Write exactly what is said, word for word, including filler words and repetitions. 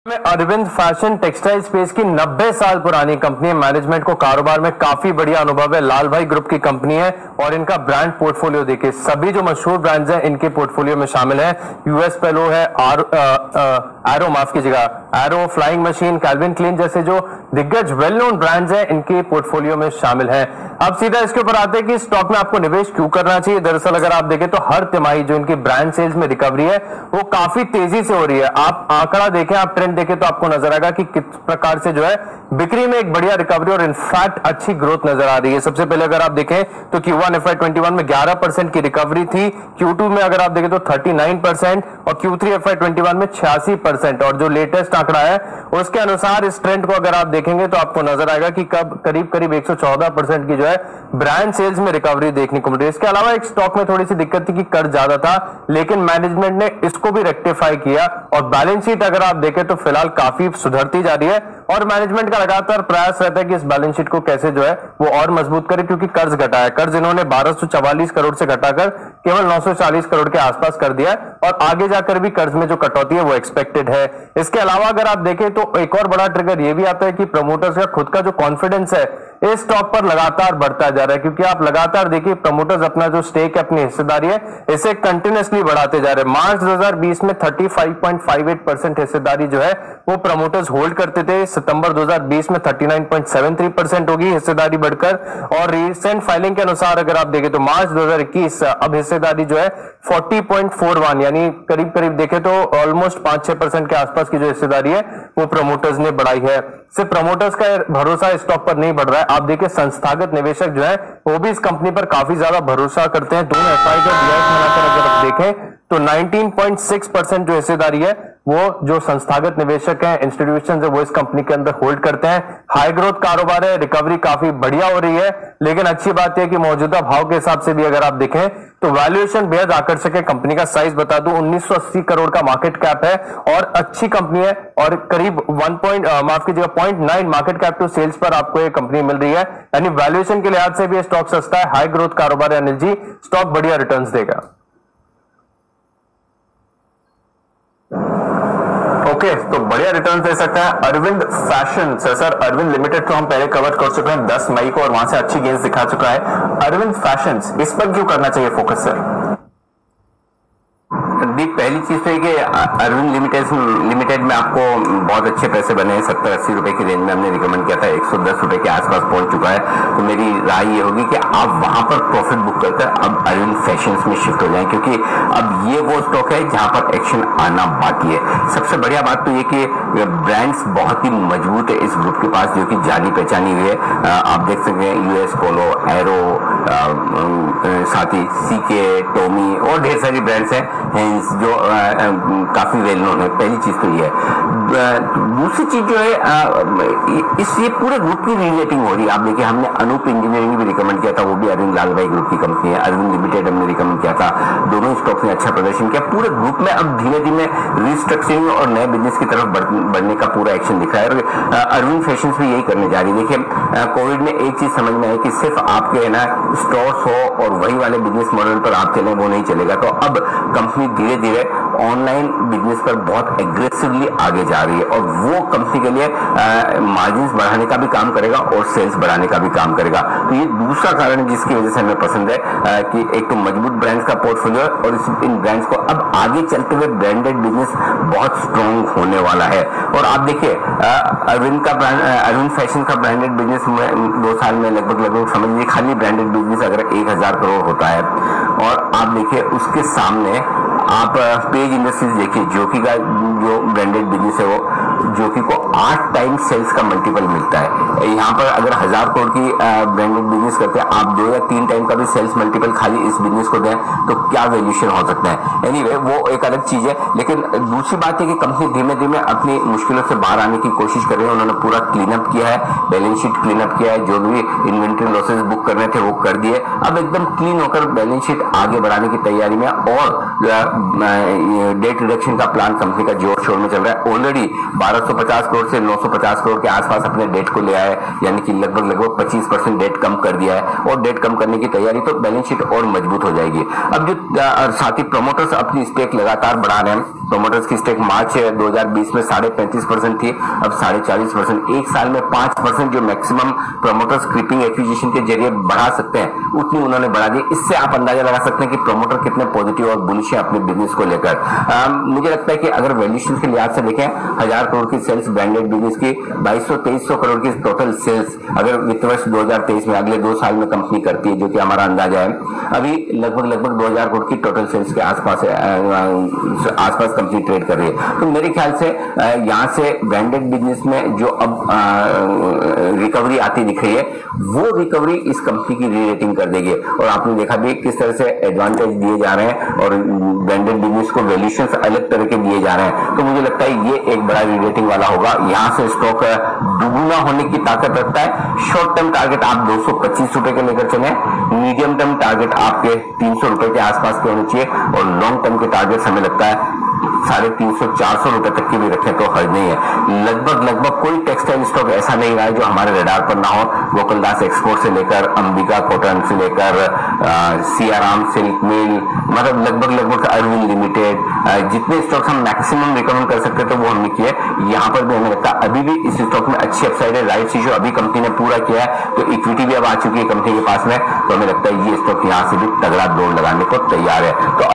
में Arvind fashion textile space की नब्बे साल पुरानी कंपनी है। मैनेजमेंट को कारोबार में काफी बढ़िया अनुभव है। लाल भाई ग्रुप की कंपनी है और इनका ब्रांड पोर्टफोलियो देखिए, सभी जो मशहूर ब्रांड्स हैं इनके पोर्टफोलियो में शामिल है। यूएस पेलो है, आर, आ, आ, एरो माफ कीजिएगा, aero, flying machine, Calvin Klein जैसे जो दिग्गज वेल नोन ब्रांड्स हैं इनके पोर्टफोलियो में शामिल है। अब सीधा इसके ऊपर आते हैं कि स्टॉक में आपको निवेश क्यों करना चाहिए। दरअसल अगर आप देखें तो हर तिमाही जो इनकी ब्रांड सेल्स में रिकवरी है वो काफी तेजी से हो रही है। आप आंकड़ा देखें, आप ट्रेंड देखें तो आपको नजर आएगा कि किस प्रकार से जो है बिक्री में एक बढ़िया रिकवरी और इनफैक्ट अच्छी ग्रोथ नजर आ रही है। सबसे पहले अगर आप देखें तो Q one F I twenty one में ग्यारह परसेंट की रिकवरी थी, क्यू टू में अगर आप देखें तो उनतालीस परसेंट और Q three F I twenty one में छियासी परसेंट। और जो लेटेस्ट आंकड़ा है उसके अनुसार इस ट्रेंड को अगर आप देखेंगे तो आपको नजर आएगा कि कब करीब करीब एक सौ चौदह परसेंट की जो है ब्रांड सेल्स में रिकवरी देखने को मिल रही है। इसके अलावा एक स्टॉक में थोड़ी सी दिक्कत थी कि कर्ज ज्यादा था, लेकिन मैनेजमेंट ने इसको भी रेक्टिफाई किया और बैलेंस शीट अगर आप देखें तो फिलहाल काफी सुधरती जा रही है और मैनेजमेंट का लगातार प्रयास रहता है कि इस बैलेंस शीट को कैसे जो है वो और मजबूत करे, क्योंकि कर्ज घटा है। कर्ज इन्होंने बारह सौ चवालीस करोड़ से घटाकर केवल नौ सौ चालीस करोड़ के आसपास कर दिया है और आगे जाकर भी कर्ज में जो कटौती है वो एक्सपेक्टेड है। इसके अलावा अगर आप देखें तो एक और बड़ा ट्रिगर ये भी आता है कि प्रमोटर्स का खुद का जो कॉन्फिडेंस है इस स्टॉक पर लगातार बढ़ता जा रहा है, क्योंकि आप लगातार देखिए प्रमोटर्स अपना जो स्टेक है, अपनी हिस्सेदारी है, इसे कंटिन्यूअसली बढ़ाते जा रहे हैं। मार्च दो हज़ार बीस में पैंतीस पॉइंट पाँच आठ परसेंट हिस्सेदारी जो है वो प्रमोटर्स होल्ड करते थे। सितंबर दो हज़ार बीस में उनतालीस पॉइंट सात तीन परसेंट होगी हिस्सेदारी बढ़कर, और रिसेंट फाइलिंग के अनुसार अगर आप देखें तो मार्च दो हज़ार इक्कीस अब हिस्सेदारी जो है चालीस पॉइंट चार एक यानी करीब करीब देखें तो ऑलमोस्ट पांच छह परसेंट के आसपास की जो हिस्सेदारी है वो प्रमोटर्स ने बढ़ाई है। सिर्फ प्रमोटर्स का भरोसा इस स्टॉक पर नहीं बढ़ रहा है, आप देखिए संस्थागत निवेशक जो है वो भी इस कंपनी पर काफी ज्यादा भरोसा करते हैं। दोनों एफ आई का डीआईएस मिलाकर अगर आप देखें तो उन्नीस पॉइंट छह परसेंट जो हिस्सेदारी है वो जो संस्थागत निवेशक हैं, इंस्टीट्यूशन है, वो इस कंपनी के अंदर होल्ड करते हैं। हाई ग्रोथ कारोबार है, रिकवरी काफी बढ़िया हो रही है, लेकिन अच्छी बात यह कि मौजूदा भाव के हिसाब से भी अगर आप देखें तो वैल्यूएशन बेहद आकर्षक है। कंपनी का साइज बता दूं उन्नीस सौ अस्सी करोड़ का मार्केट कैप है और अच्छी कंपनी है और करीब वन पॉइंट माफ कीजिएगा point nine market cap to sales पर आपको ये कंपनी मिल रही है, यानी वैल्यूएशन के लिहाज से भी स्टॉक सस्ता है। हाई ग्रोथ कारोबार है अनिल जी, स्टॉक बढ़िया रिटर्न्स देगा। ओके okay, तो बढ़िया रिटर्न दे सकता है अरविंद फैशन से। सर अरविंद लिमिटेड तो हम पहले कवर कर चुके हैं दस मई को और वहां से अच्छी गेंस दिखा चुका है। अरविंद फैशन इस पर क्यों करना चाहिए फोकस सर? पहली चीज तो है कि अरविंद लिमिटेड लिमिटेड में आपको बहुत अच्छे पैसे बने हैं, सत्तर अस्सी रुपए की रेंज में हमने रिकमेंड किया था, एक सौ दस रुपए के आसपास पहुंच चुका है। तो मेरी राय ये होगी कि आप वहां पर प्रॉफिट बुक करकर अब अरविंद फैशंस में शिफ्ट हो जाएं, क्योंकि अब ये वो स्टॉक है जहां पर एक्शन आना बाकी है। सबसे बढ़िया बात तो ये कि ब्रांड्स बहुत ही मजबूत है इस ग्रुप के पास, जो कि जानी पहचानी हुई है। आप देख सकते हैं यूएस पोलो, एरो, साथ ही सीके, टोमी और ढेर सारी ब्रांड्स हैं जो आ, आ, काफी वेल नोन है। पहली चीज तो ये है। दूसरी चीज जो है आ, इस ये पूरे ग्रुप की रीरेटिंग हो रही है। आप देखिए हमने अनूप इंजीनियरिंग भी रिकमेंड किया था, वो भी अरविंद लाल भाई ग्रुप की कंपनी है। अरविंद लिमिटेड हमने रिकमेंड किया था, दोनों स्टॉक ने अच्छा प्रदर्शन किया। पूरे ग्रुप में अब धीरे धीरे रिस्ट्रक्चरिंग और नए बिजनेस की तरफ बढ़ने का पूरा एक्शन दिख रहा है और अरविंद फैशन भी यही करने जा रही है। देखिए कोविड में एक चीज समझ में आई कि सिर्फ आपके है ना स्टोर्स हो और वही वाले बिजनेस मॉडल पर आप चले वो नहीं चलेगा। तो अब कंपनी धीरे धीरे ऑनलाइन बिजनेस पर बहुत एग्रेसिवली आगे जा रही है और वो कंपनी के लिए मार्जिन्स बढ़ाने का भी काम करेगा और सेल्स बढ़ाने का भी काम करेगा। तो ये दूसरा कारण है जिसकी वजह से हमें पसंद है आ, कि एक तो मजबूत ब्रांड्स का पोर्टफोलियो और इस, इन ब्रांड्स को अब आगे चलते हुए ब्रांडेड बिजनेस बहुत स्ट्रॉन्ग होने वाला है। और आप देखिए अरविंद का ब्रांड अरविंद फैशन का ब्रांडेड बिजनेस दो साल में लगभग लगभग समझ लीजिए खाली ब्रांडेड बिजनेस अगर एक हजार करोड़ होता है और आप देखिए उसके सामने आप पेज इंडस्ट्रीज देखिए, जोकी का जो ब्रांडेड बिजनेस है वो जोकी को आठ टाइम सेल्स का मल्टीपल मिलता है। यहाँ पर अगर हजार करोड़ की ब्रांडेड बिजनेस करते हैं आप दो या तीन टाइम का भी सेल्स मल्टीपल खाली इस बिजनेस को दें तो क्या वैल्यूएशन हो सकता है। एनीवे वो एक अलग चीज है, लेकिन दूसरी बात है कि कंपनी धीमे धीमे अपनी मुश्किलों से बाहर आने की कोशिश कर रही है। उन्होंने पूरा क्लीन अप किया है, बैलेंस शीट क्लीन अप किया है, जो भी इन्वेंट्री लॉसेस बुक करने थे वो कर दिए। अब एकदम क्लीन होकर बैलेंस शीट आगे बढ़ाने की तैयारी में और डेट रिडक्शन का प्लान कंपनी का जो जोर शोर में चल रहा है। ऑलरेडी बारह सौ पचास करोड़ से नौ सौ पचास करोड़ के आसपास अपने डेट को ले आया है, यानी कि लगभग लगभग पच्चीस परसेंट डेट कम कर दिया है और डेट कम करने की तैयारी, तो बैलेंस शीट और मजबूत हो जाएगी। अब जो साथ ही प्रोमोटर्स अपनी स्टेक लगातार बढ़ा रहे हैं। प्रोमोटर्स की स्टेक मार्च दो हज़ार बीस में साढ़े पैंतीस परसेंट थी, अब साढ़े चालीस परसेंट। एक साल में पांच परसेंट जो मैक्सिमम प्रोमोटर्स क्रीपिंग एक्विजिशन के जरिए बढ़ा सकते हैं, उतनी उन्होंने बढ़ा दी। इससे आप अंदाजा लगा सकते हैं कि प्रोमोटर कितने पॉजिटिव और बुलिश है अपने बिजनेस को लेकर। मुझे लगता है कि अगर वैल्यूएशन के लिहाज से देखें, हजार करोड़ की सेल्स ब्रांडेड बिजनेस की, बाईस सौ तेईस सौ करोड़ की टोटल सेल्स अगर वित्त वर्ष दो हज़ार तेईस में अगले दो साल में कंपनी करती है, जो कि हमारा अंदाजा है, अभी लगभग लगभग दो हज़ार करोड़ की टोटल सेल्स के आसपास आसपास कंपनी ट्रेड कर रही है। तो मेरे ख्याल से यहां से ब्रांडेड बिजनेस में जो अब रिकवरी आती दिख रही है, वो रिकवरी इस कंपनी की री रेटिंग कर देगी। और आपने देखा भी किस तरह से एडवांटेज दिए जा रहे हैं और ब्रांडेड बिजनेस को वैल्यूएशन अलग तरह के दिए जा रहे हैं। तो मुझे लगता है ये एक बड़ा री रेटिंग वाला होगा। यहां से स्टॉक दुगुना होने की ताकत रखता है। शॉर्ट टर्म टारगेट आप दो सौ पच्चीस रुपए के लेकर चले, मीडियम टर्म टारगेट आपके तीन सौ रुपए के आसपास के होने चाहिए और लॉन्ग टर्म के टारगेट हमें लगता है साढ़े तीन सौ चार सौ रुपए तक की भी रखें तो हर्ज नहीं है। लगभग लगभग कोई टेक्सटाइल स्टॉक ऐसा नहीं रहा है जो हमारे रडार पर ना हो। गोकुलदास एक्सपोर्ट से लेकर अंबिका कॉटन से लेकर सियाराम सिल्क मिल, मतलब लगभग लगभग अरविंद लिमिटेड, जितने स्टॉक्स हम मैक्सिमम रिकमेंड कर सकते थे वो हमने किए। यहाँ पर भी हमें लगता है अभी भी इस स्टॉक में अच्छी अपसाइड है। राइट्स इशू अभी कंपनी ने पूरा किया है, तो इक्विटी भी अब आ चुकी है कंपनी के पास में, तो हमें लगता है ये स्टॉक यहाँ से भी तगड़ा दौड़ लगाने को तैयार है। तो